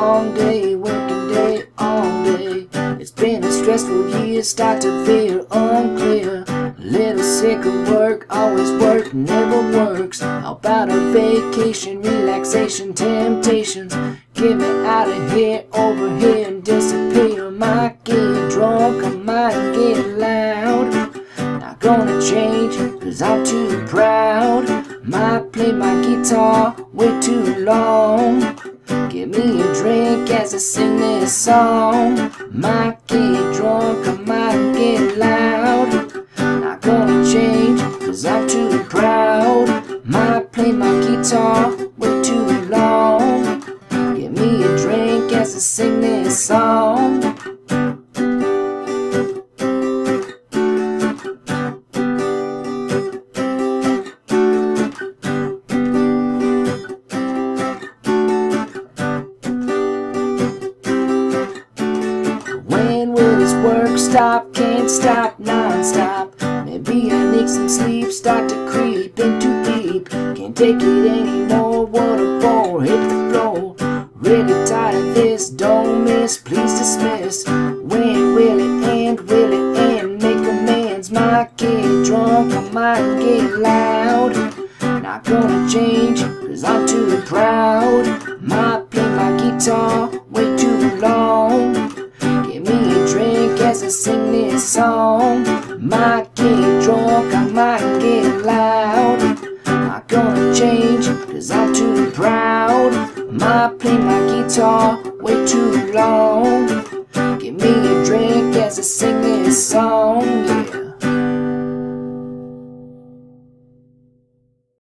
long day, working day, all day. It's been a stressful year, start to feel unclear. A little sick of work, always work, never works. How about a vacation, relaxation, temptations? Get me out of here, over here, and disappear. I might get drunk, I might get loud. Not gonna change, cause I'm too proud. Might play my guitar way too long. Give me a drink as I sing this song. Might get drunk, I might get loud. Not gonna change, cause I'm too proud. Might play my guitar way too long. Give me a drink as I sing this song. When will this work stop? Can't stop, non-stop. Maybe I need some sleep, start to creep in too deep. Can't take it anymore, what a bore, hit the floor. Really tired of this, don't miss, please dismiss. When will it end, will it end? Make amends, might get drunk, I might get loud. Not gonna change, cause I'm too proud. Might play my guitar way too long. Give me a drink as I sing this song. Might get drunk, I might get loud. Not gonna change, cause I'm too proud. Might play my guitar way too long. Give me a drink as I sing this song, yeah.